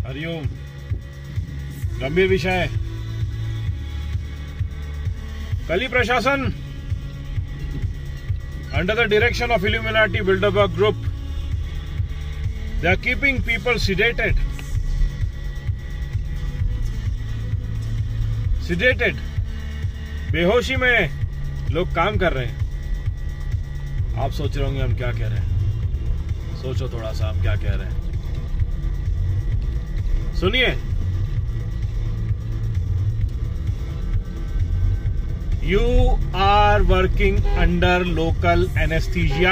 हरिओम। गंभीर विषय। कली प्रशासन under the direction of Illuminati Bilderberg Group, they are keeping people sedated. बेहोशी में लोग काम कर रहे हैं। आप सोच रहे होंगे हम क्या कह रहे हैं। सोचो थोड़ा सा हम क्या कह रहे हैं। सुनिए, You are working under local anesthesia.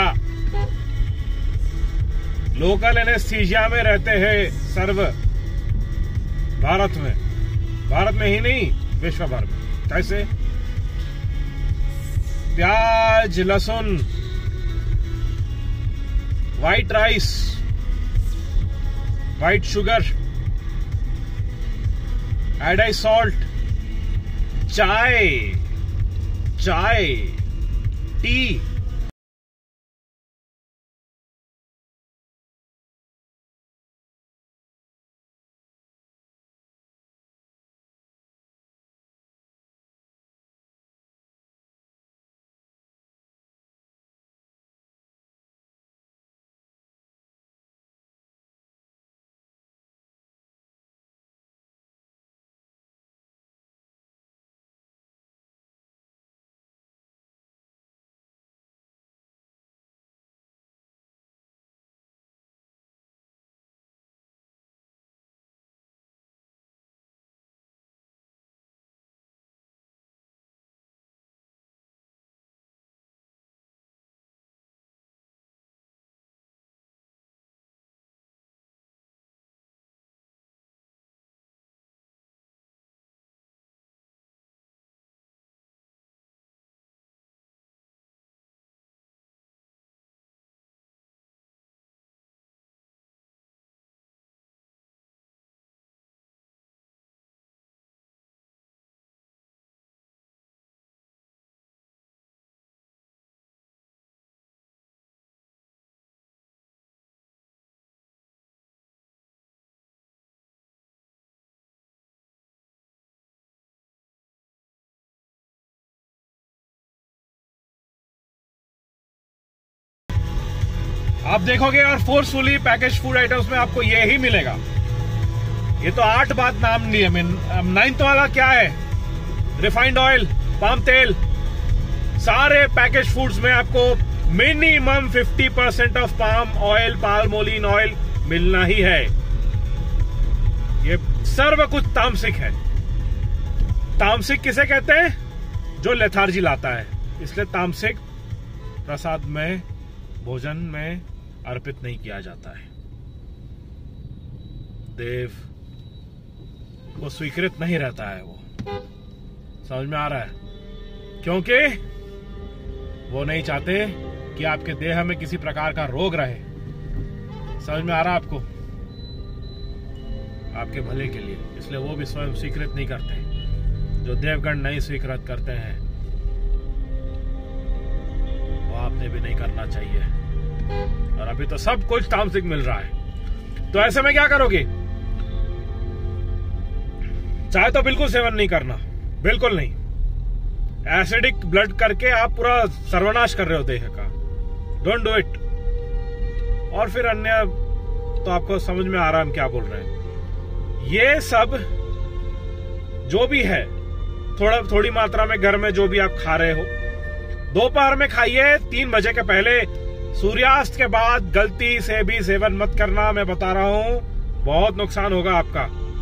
Local anaesthesia में रहते हैं सर्व भारत में ही नहीं विश्व भर में। कैसे? प्याज, लहसुन, white rice, white sugar, added salt, चाय, टी, आप देखोगे और फोर्सफुली पैकेज फूड आइटम्स में आपको ये ही मिलेगा। ये तो 8 बात नाम लिए। 9th वाला क्या है? रिफाइंड ऑयल, पाम तेल। सारे पैकेज फूड्स में आपको minimum 50% of palm oil, palmolein oil मिलना ही है। ये सर्व कुछ तामसिक है। तामसिक किसे कहते हैं? जो लेथार्जी लाता है। इसलिए तामसिक प्रसाद में, भोजन में अर्पित नहीं किया जाता है। देव वो स्वीकृत नहीं रहता है। वो समझ में आ रहा है? क्योंकि वो नहीं चाहते कि आपके देह में किसी प्रकार का रोग रहे। समझ में आ रहा है आपको? आपके भले के लिए। इसलिए वो भी स्वयं स्वीकृत नहीं करते। जो देवगण नहीं स्वीकृत करते हैं वो आपने भी नहीं करना चाहिए। और अभी तो सब कुछ तामसिक मिल रहा है। तो ऐसे में क्या करोगे? चाहे तो बिल्कुल सेवन नहीं करना, बिल्कुल नहीं। एसिडिक ब्लड करके आप पूरा सर्वनाश कर रहे हो देह का। Don't do it. और फिर अन्य तो आपको समझ में आ रहा है हम क्या बोल रहे हैं। ये सब जो भी है, थोड़ी मात्रा में घर में जो भी आप खा रहे हो, दोपहर में खाइए 3 बजे के पहले। सूर्यास्त के बाद गलती से भी सेवन मत करना। मैं बता रहा हूं, बहुत नुकसान होगा आपका।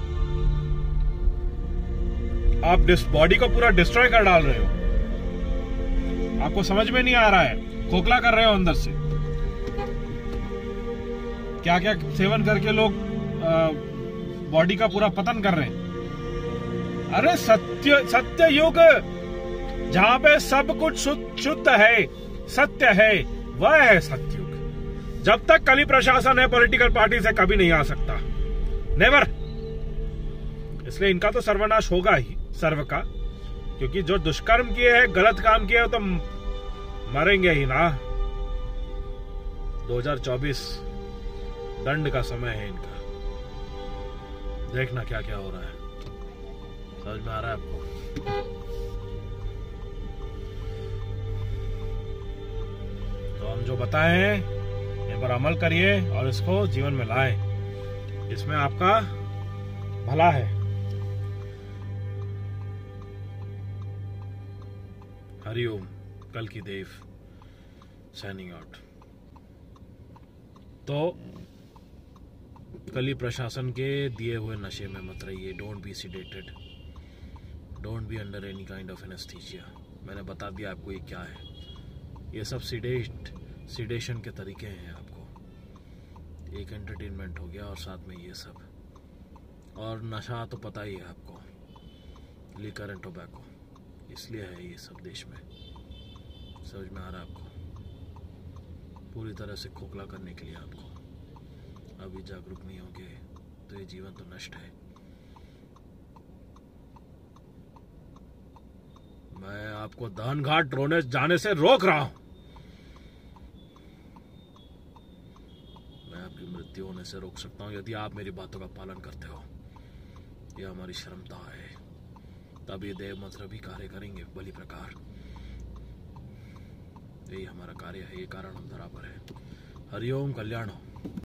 आप बॉडी को पूरा डिस्ट्रॉय कर डाल रहे हो। आपको समझ में नहीं आ रहा है, खोखला कर रहे हो अंदर से। क्या क्या सेवन करके लोग बॉडी का पूरा पतन कर रहे हैं। अरे सत्य युग, जहां पे सब कुछ शुद्ध है, सत्य है, वह है सत्युग। जब तक कली प्रशासन है पॉलिटिकल पार्टी से कभी नहीं आ सकता। नेवर। इसलिए इनका तो सर्वनाश होगा ही, सर्व का। क्योंकि जो दुष्कर्म किए हैं, गलत काम किए हैं, तो मरेंगे ही ना। 2024 दंड का समय है इनका। देखना क्या क्या हो रहा है, समझ में आ रहा है आपको? तो हम जो बताए हैं इन पर अमल करिए और इसको जीवन में लाएं, इसमें आपका भला है। हरिओम। कल की देव साइनिंग आउट। तो कल ही प्रशासन के दिए हुए नशे में मत रहिए। Don't be sedated, don't be under any kind of anaesthesia. मैंने बता दिया आपको ये क्या है। ये सब सीडेशन के तरीके हैं आपको। एक एंटरटेनमेंट हो गया और साथ में ये सब, और नशा तो पता ही है आपको, लिकर एंड टोबैको, इसलिए है ये सब देश में। समझ में आ रहा है आपको? पूरी तरह से खोखला करने के लिए आपको। अभी जागरूक नहीं होंगे तो ये जीवन तो नष्ट है। मैं आपको दहन घाट रोने जाने से रोक रहा हूं। मैं आपकी मृत्यु होने से रोक सकता हूं यदि आप मेरी बातों का पालन करते हो। यह हमारी क्षमता है, तब ये देव मंत्र भी कार्य करेंगे बलि प्रकार। यही हमारा कार्य है, ये कारण हम धरा पर है। हरिओम, कल्याण हो।